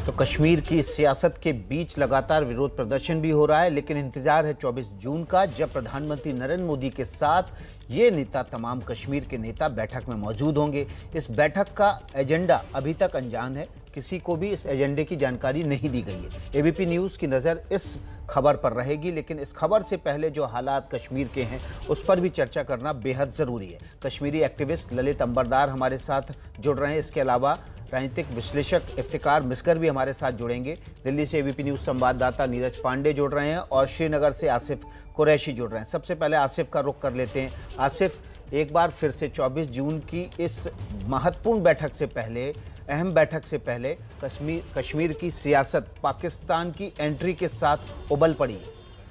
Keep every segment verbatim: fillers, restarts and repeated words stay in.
तो कश्मीर की सियासत के बीच लगातार विरोध प्रदर्शन भी हो रहा है, लेकिन इंतजार है चौबीस जून का, जब प्रधानमंत्री नरेंद्र मोदी के साथ ये नेता, तमाम कश्मीर के नेता बैठक में मौजूद होंगे। इस बैठक का एजेंडा अभी तक अनजान है, किसी को भी इस एजेंडे की जानकारी नहीं दी गई है। एबीपी न्यूज़ की नज़र इस खबर पर रहेगी, लेकिन इस खबर से पहले जो हालात कश्मीर के हैं उस पर भी चर्चा करना बेहद ज़रूरी है। कश्मीरी एक्टिविस्ट ललित अंबरदार हमारे साथ जुड़ रहे हैं, इसके अलावा राजनीतिक विश्लेषक इफ्तिकार मिस्कर भी हमारे साथ जुड़ेंगे। दिल्ली से एबीपी न्यूज़ संवाददाता नीरज पांडे जुड़ रहे हैं और श्रीनगर से आसिफ कुरैशी जुड़ रहे हैं। सबसे पहले आसिफ का रुख कर लेते हैं। आसिफ, एक बार फिर से चौबीस जून की इस महत्वपूर्ण बैठक से पहले, अहम बैठक से पहले कश्मीर कश्मीर की सियासत पाकिस्तान की एंट्री के साथ उबल पड़ी है।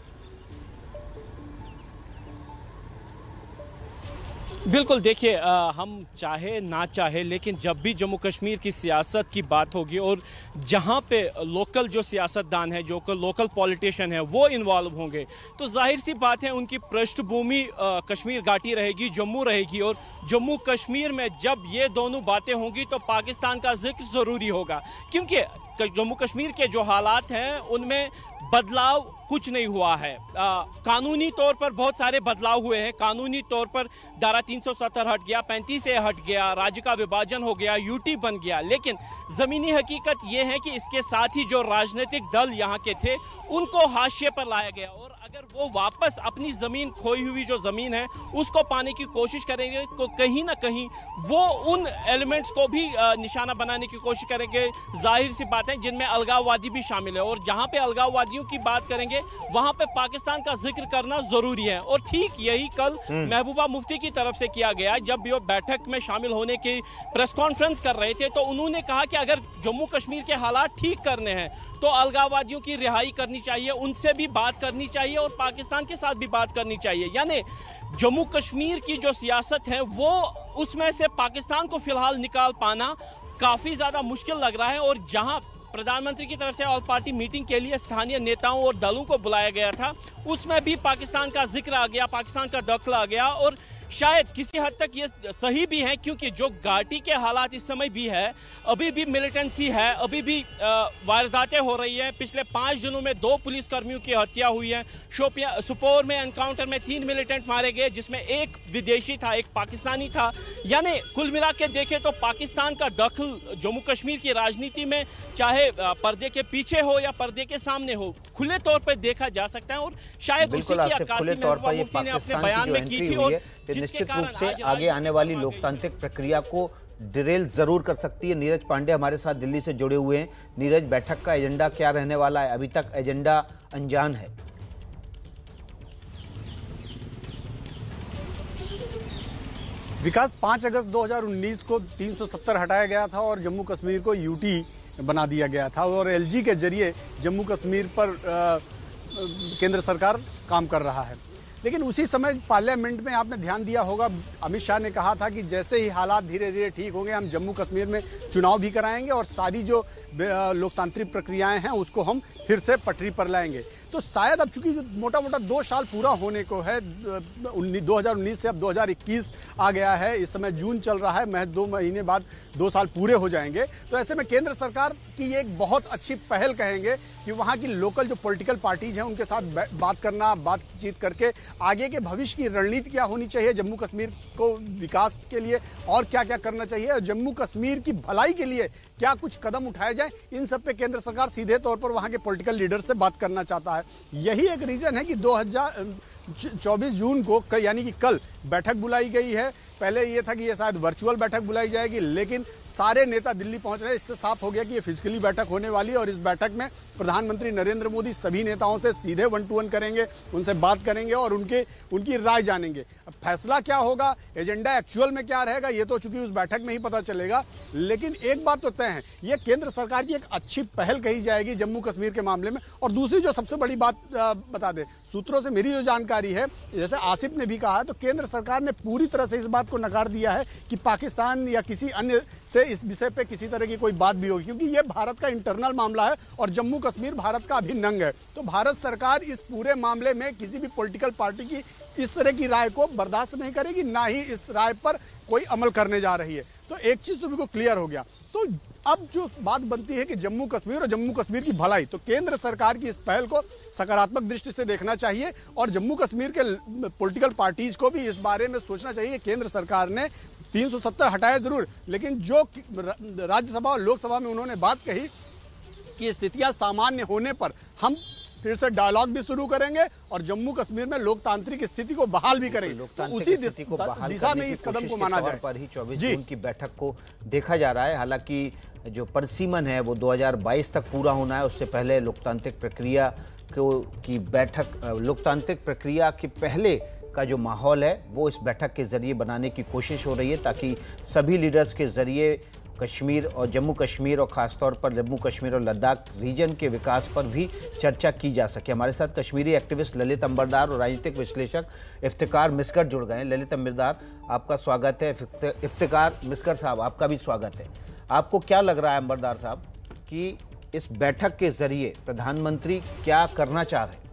बिल्कुल, देखिए, हम चाहे ना चाहे लेकिन जब भी जम्मू कश्मीर की सियासत की बात होगी और जहां पे लोकल जो सियासतदान है, जो लोकल पॉलिटिशियन है, वो इन्वॉल्व होंगे, तो जाहिर सी बात है उनकी पृष्ठभूमि कश्मीर घाटी रहेगी, जम्मू रहेगी। और जम्मू कश्मीर में जब ये दोनों बातें होंगी तो पाकिस्तान का जिक्र ज़रूरी होगा, क्योंकि जम्मू कश्मीर के जो हालात हैं उनमें बदलाव कुछ नहीं हुआ है। आ, कानूनी तौर पर बहुत सारे बदलाव हुए हैं। कानूनी तौर पर धारा तीन सौ सत्तर हट गया, पैंतीस ए हट गया, राज्य का विभाजन हो गया, यूटी बन गया। लेकिन ज़मीनी हकीकत यह है कि इसके साथ ही जो राजनीतिक दल यहाँ के थे उनको हाशिए पर लाया गया, और अगर वो वापस अपनी ज़मीन, खोई हुई जो ज़मीन है उसको पाने की कोशिश करेंगे तो कहीं ना कहीं वो उन एलिमेंट्स को भी निशाना बनाने की कोशिश करेंगे। जाहिर सी बात है जिनमें अलगाववादी भी शामिल है, और जहाँ पे अलगाववादियों की बात करेंगे वहां पे पाकिस्तान का जिक्र करना जरूरी है। और ठीक यही कल महबूबा मुफ्ती की तरफ से किया गया। जब वो बैठक में शामिल होने की प्रेस कॉन्फ्रेंस कर रहे थे तो उन्होंने कहा कि अगर जम्मू कश्मीर के हालात ठीक करने हैं तो अलगाववादियों की रिहाई करनी चाहिए, उनसे भी बात करनी चाहिए और पाकिस्तान के साथ भी बात करनी चाहिए। यानी जम्मू कश्मीर की जो सियासत है वो, उसमें से पाकिस्तान को फिलहाल निकाल पाना काफी ज्यादा मुश्किल लग रहा है। और जहां प्रधानमंत्री की तरफ से ऑल पार्टी मीटिंग के लिए स्थानीय नेताओं और दलों को बुलाया गया था, उसमें भी पाकिस्तान का जिक्र आ गया, पाकिस्तान का दखल आ गया। और शायद किसी हद तक ये सही भी है, क्योंकि जो घाटी के हालात इस समय भी है, अभी भी मिलिटेंसी है, अभी भी वारदातें हो रही हैं। पिछले पाँच दिनों में दो पुलिसकर्मियों की हत्या हुई है। शोपियां सुपोर में एनकाउंटर में तीन मिलिटेंट मारे गए, जिसमें एक विदेशी था, एक पाकिस्तानी था। यानी कुल मिला के देखें तो पाकिस्तान का दखल जम्मू कश्मीर की राजनीति में, चाहे पर्दे के पीछे हो या पर्दे के सामने हो, खुले तौर पर देखा जा सकता है। और शायद उसी की अक्कासी महबूबा मुफ्ती ने अपने बयान में की थी, और निश्चित रूप से आगे आने वाली लोकतांत्रिक प्रक्रिया को डिरेल जरूर कर सकती है। नीरज पांडे हमारे साथ दिल्ली से जुड़े हुए हैं। नीरज, बैठक का एजेंडा क्या रहने वाला है? अभी तक एजेंडा अनजान है। विकास, पाँच अगस्त दो हज़ार उन्नीस को तीन सौ सत्तर हटाया गया था और जम्मू कश्मीर को यूटी बना दिया गया था, और एलजी के जरिए जम्मू कश्मीर पर आ, केंद्र सरकार काम कर रहा है। लेकिन उसी समय पार्लियामेंट में आपने ध्यान दिया होगा, अमित शाह ने कहा था कि जैसे ही हालात धीरे धीरे ठीक होंगे हम जम्मू कश्मीर में चुनाव भी कराएंगे और सारी जो लोकतांत्रिक प्रक्रियाएं हैं उसको हम फिर से पटरी पर लाएंगे। तो शायद अब चूंकि मोटा मोटा दो साल पूरा होने को है, दो हज़ार उन्नीस से अब दो हज़ार इक्कीस आ गया है, इस समय जून चल रहा है, महज दो महीने बाद दो साल पूरे हो जाएंगे। तो ऐसे में केंद्र सरकार की ये एक बहुत अच्छी पहल कहेंगे कि वहाँ की लोकल जो पॉलिटिकल पार्टीज हैं उनके साथ बात करना, बातचीत करके आगे के भविष्य की रणनीति क्या होनी चाहिए, जम्मू कश्मीर को विकास के लिए और क्या क्या करना चाहिए, और जम्मू कश्मीर की भलाई के लिए क्या कुछ कदम उठाए जाए, इन सब पे केंद्र सरकार सीधे तौर पर वहाँ के पॉलिटिकल लीडर से बात करना चाहता है। यही एक रीज़न है कि दो हज़ार चौबीस जून को यानी कि कल बैठक बुलाई गई है। पहले ये था कि ये शायद वर्चुअल बैठक बुलाई जाएगी, लेकिन सारे नेता दिल्ली पहुंच रहे हैं। इससे साफ हो गया कि ये फिजिकली बैठक होने वाली है, और इस बैठक में प्रधानमंत्री नरेंद्र मोदी सभी नेताओं से सीधे वन टू वन करेंगे, उनसे बात करेंगे और उनके उनकी राय जानेंगे। अब फैसला क्या होगा, एजेंडा एक्चुअल में क्या रहेगा, ये तो चूंकि उस बैठक में ही पता चलेगा। लेकिन एक बात तो तय है, ये केंद्र सरकार की एक अच्छी पहल कही जाएगी जम्मू कश्मीर के मामले में। और दूसरी जो सबसे बड़ी बात बता दें, सूत्रों से मेरी जो जानकारी है, जैसे आसिफ ने भी कहा है, तो केंद्र सरकार ने पूरी तरह से इस बात को नकार दिया है कि पाकिस्तान या किसी अन्य से इस विषय पे किसी तरह की कोई बात भी होगी, क्योंकि ये भारत का इंटरनल मामला है और जम्मू कश्मीर भारत का अभिन्न अंग है। तो भारत सरकार इस पूरे मामले में किसी भी पॉलिटिकल पार्टी की इस तरह की राय को बर्दाश्त नहीं करेगी, ना ही इस राय पर कोई अमल करने जा रही है। तो एक चीज़ तो बिल्कुल क्लियर हो गया। तो अब जो बात बनती है कि जम्मू कश्मीर और जम्मू कश्मीर की भलाई, तो केंद्र सरकार की इस पहल को सकारात्मक दृष्टि से देखना चाहिए और जम्मू कश्मीर के पॉलिटिकल पार्टीज को भी इस बारे में सोचना चाहिए। केंद्र सरकार ने तीन सौ सत्तर हटाया जरूर, लेकिन जो राज्यसभा और लोकसभा में उन्होंने बात कही कि स्थितियां सामान्य होने पर हम फिर से डायलॉग भी शुरू करेंगे और जम्मू कश्मीर में लोकतांत्रिक स्थिति को बहाल भी करेंगे, तो उसी दिशा में इस कदम को माना जाए। पर ही चौबीस जून की बैठक को देखा जा रहा है। हालांकि जो परिसीमन है वो दो हज़ार बाईस तक पूरा होना है। उससे पहले लोकतांत्रिक प्रक्रिया को की बैठक लोकतांत्रिक प्रक्रिया के पहले का जो माहौल है वो इस बैठक के जरिए बनाने की कोशिश हो रही है, ताकि सभी लीडर्स के जरिए कश्मीर और जम्मू कश्मीर और ख़ासतौर पर जम्मू कश्मीर और लद्दाख रीजन के विकास पर भी चर्चा की जा सके। हमारे साथ कश्मीरी एक्टिविस्ट ललित अंबरदार और राजनीतिक विश्लेषक इफ्तिकार मिस्कर जुड़ गए हैं। ललित अंबरदार, आपका स्वागत है। इफ्तिकार मिस्कर साहब, आपका भी स्वागत है। आपको क्या लग रहा है अंबरदार साहब कि इस बैठक के जरिए प्रधानमंत्री क्या करना चाह रहे हैं?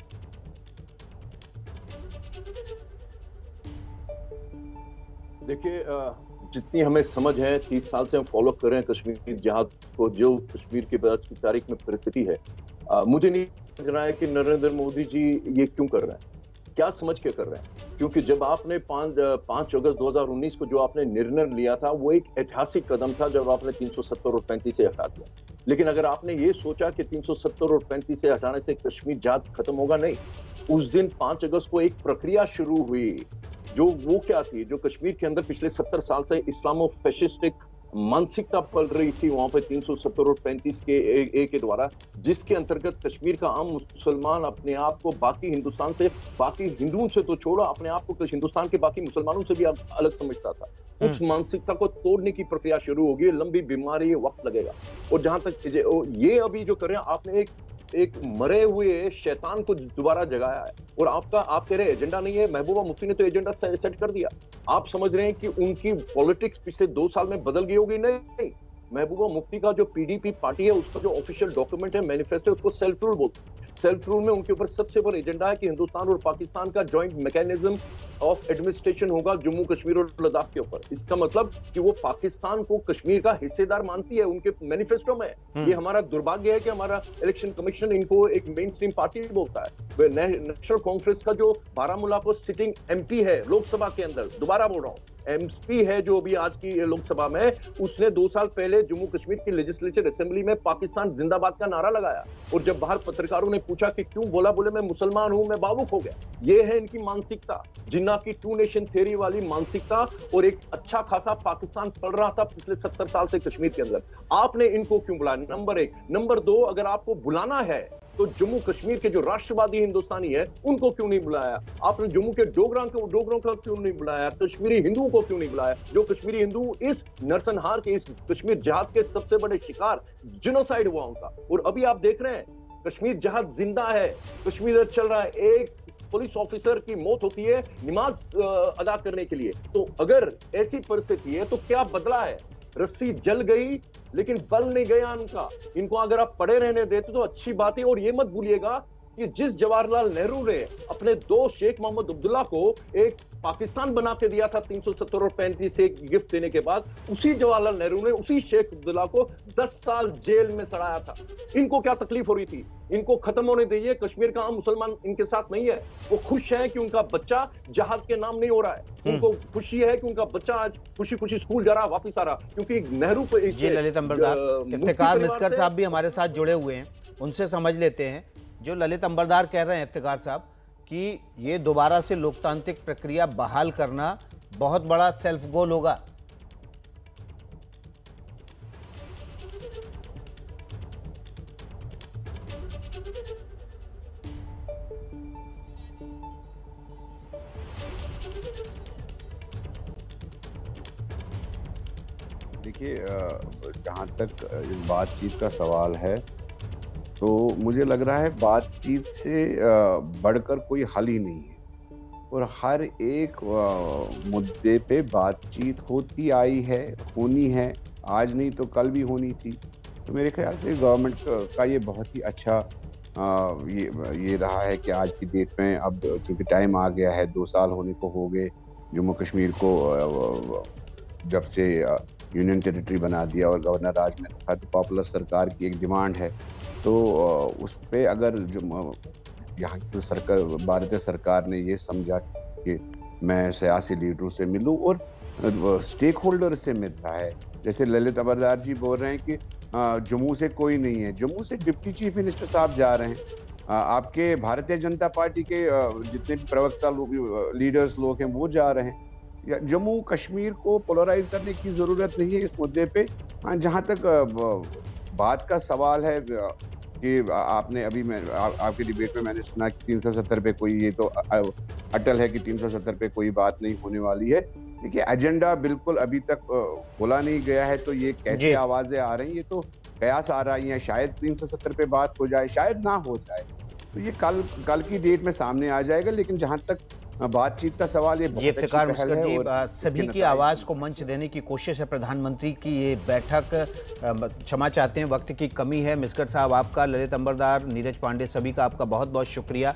देखिए, जितनी हमें समझ है, तीस साल से हम फॉलो कर रहे हैं कश्मीर जहाज को, जो कश्मीर के बाद की तारीख में परिस्थिति है, आ, मुझे नहीं समझ रहा है कि नरेंद्र मोदी जी ये क्यों कर रहे हैं, क्या समझ के कर रहे हैं। क्योंकि जब आपने पाँच पाँच अगस्त दो हज़ार उन्नीस को जो आपने निर्णय लिया था वो एक ऐतिहासिक कदम था, जब आपने तीन सौ सत्तर और पैंतीस से हटा दिया। लेकिन अगर आपने ये सोचा कि तीन सौ सत्तर और पैंतीस से हटाने से कश्मीर जहाज खत्म होगा, नहीं। उस दिन पाँच अगस्त को एक प्रक्रिया शुरू हुई, जो वो क्या थी, जो कश्मीर के अंदर पिछले सत्तर साल से इस्लामो फैशिस्टिक मानसिकता पल रही थी वहां पे तीन सौ सत्तर और पैंतीस के ए, ए के द्वारा, जिसके अंतर्गत कश्मीर का आम मुसलमान अपने आप को बाकी हिंदुस्तान से, बाकी हिंदुओं से तो छोड़ो, अपने आप को हिंदुस्तान के बाकी मुसलमानों से भी अलग समझता था। उस मानसिकता को तोड़ने की प्रक्रिया शुरू होगी। लंबी बीमारी, वक्त लगेगा। और जहां तक ये अभी जो कर रहे हैं, आपने एक एक मरे हुए शैतान को दोबारा जगाया है। और आपका आप कह रहे एजेंडा नहीं है, महबूबा मुफ्ती ने तो एजेंडा सेट कर दिया। आप समझ रहे हैं कि उनकी पॉलिटिक्स पिछले दो साल में बदल गई होगी? नहीं। महबूबा मुफ्ती का जो पीडीपी पार्टी है, उसका जो ऑफिशियल डॉक्यूमेंट है, मैनिफेस्टो, उसको सेल्फ रूल बोलते हैं। सेल्फ रूल में उनके ऊपर सबसे बड़ा एजेंडा है कि हिंदुस्तान और पाकिस्तान का जॉइंट मैकेनिज्म ऑफ एडमिनिस्ट्रेशन होगा जम्मू कश्मीर और लद्दाख के ऊपर। इसका मतलब कि वो पाकिस्तान को कश्मीर का हिस्सेदार मानती है उनके मैनिफेस्टो में। ये हमारा दुर्भाग्य है कि हमारा इलेक्शन कमीशन इनको एक मेन स्ट्रीम पार्टी बोलता है। नेशनल कॉन्फ्रेंस का जो बारामूला को सिटिंग एमपी है लोकसभा के अंदर, दोबारा बोल रहा हूँ, एमपी है जो अभी आज की लोकसभा में, उसने दो साल पहले जम्मू कश्मीर की लेजिस्लेचर असेंबली में पाकिस्तान जिंदाबाद का नारा लगाया। और जब बाहर पत्रकारों ने पूछा कि क्यों बोला, बोले मैं मुसलमान हूं, मैं भावुक हो गया। ये है इनकी मानसिकता, जिन्ना की टू नेशन थ्योरी वाली मानसिकता। और एक अच्छा खासा पाकिस्तान पड़ रहा था पिछले सत्तर साल से कश्मीर के अंदर। आपने इनको क्यों बुलाया? नंबर एक। नंबर दो, अगर आपको बुलाना है तो जम्मू कश्मीर के जो राष्ट्रवादी हिंदुस्तानी है उनको क्यों नहीं बुलाया? आपने जम्मू के डोगरा को डोगरों को क्यों नहीं बुलाया? कश्मीरी हिंदुओं को क्यों नहीं बुलाया? जो कश्मीरी हिंदू इस नरसंहार के, इस कश्मीर जहाज के सबसे बड़े शिकार, जिनोसाइड हुआ उनका। और अभी आप देख रहे हैं कश्मीर जहाज जिंदा है, कश्मीर चल रहा है। एक पुलिस ऑफिसर की मौत होती है नमाज अदा करने के लिए। तो अगर ऐसी परिस्थिति है तो क्या बदला है? रस्सी जल गई लेकिन बल नहीं गया इनका। इनको अगर आप पड़े रहने देते तो अच्छी बात है। और ये मत भूलिएगा कि जिस जवाहरलाल नेहरू ने अपने दो शेख मोहम्मद अब्दुल्ला को एक पाकिस्तान बना के दिया था तीन सौ सत्तर और पैंतीस से गिफ्ट देने के बाद, उसी जवाहरलाल नेहरू ने उसी शेख अब्दुल्ला को दस साल जेल में सड़ाया था। इनको क्या तकलीफ हो रही थी? इनको खत्म होने दीजिए। कश्मीर का आम मुसलमान इनके साथ नहीं है। वो खुश है कि उनका बच्चा जहाज के नाम नहीं हो रहा है। उनको खुशी है कि उनका बच्चा आज खुशी खुशी स्कूल जा रहा, वापिस आ रहा। क्योंकि नेहरू पे जी ललित अंबरदार, इफ्तिकार मिस्कर साहब भी हमारे साथ जुड़े हुए हैं, उनसे समझ लेते हैं। जो ललित अंबरदार कह रहे हैं इफ्तिकार साहब कि ये दोबारा से लोकतांत्रिक प्रक्रिया बहाल करना बहुत बड़ा सेल्फ गोल होगा। देखिए, जहाँ तक इस बातचीत का सवाल है तो मुझे लग रहा है बातचीत से बढ़कर कोई हल ही नहीं है। और हर एक मुद्दे पे बातचीत होती आई है, होनी है, आज नहीं तो कल भी होनी थी। तो मेरे ख्याल से गवर्नमेंट का ये बहुत ही अच्छा ये ये रहा है कि आज की डेट में अब चूंकि टाइम आ गया है, दो साल होने को हो गए जम्मू कश्मीर को जब से यूनियन टेरिटरी बना दिया और गवर्नर राज में रखा, तो पॉपुलर सरकार की एक डिमांड है, तो उस पर अगर जो यहाँ की सरकार भारतीय सरकार ने ये समझा कि मैं सियासी लीडरों से मिलूं और स्टेक होल्डर से मिल रहा है, जैसे ललित अमरदार जी बोल रहे हैं कि जम्मू से कोई नहीं है, जम्मू से डिप्टी चीफ मिनिस्टर साहब जा रहे हैं, आपके भारतीय जनता पार्टी के जितने भी प्रवक्ता लोग, लीडर्स लोग हैं वो जा रहे हैं। जम्मू कश्मीर को पोलराइज करने की ज़रूरत नहीं है इस मुद्दे पे। जहाँ तक बात का सवाल है कि आपने अभी मैं आ, आपके डिबेट में मैंने सुना कि तीन सौ सत्तर पे कोई, ये तो अटल है कि तीन सौ सत्तर पे कोई बात नहीं होने वाली है। देखिए एजेंडा बिल्कुल अभी तक खोला नहीं गया है, तो ये कैसे आवाजें आ रही हैं, ये तो कयास आ रही हैं, शायद तीन सौ सत्तर पे बात हो जाए, शायद ना हो जाए, तो ये कल कल की डेट में सामने आ जाएगा। लेकिन जहां तक बातचीत का सवाल, ये ये फिकार मुस्कर जी, सभी की आवाज को मंच देने की कोशिश है प्रधानमंत्री की। ये बैठक, क्षमा चाहते हैं वक्त की कमी है, मिस्कर साहब आपका, ललित अंबरदार, नीरज पांडे, सभी का आपका बहुत बहुत शुक्रिया।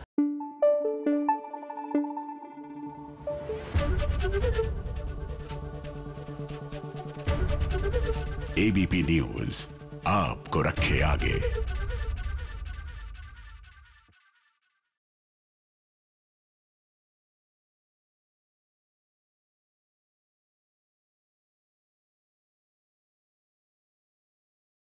एबीपी न्यूज आपको रखे आगे।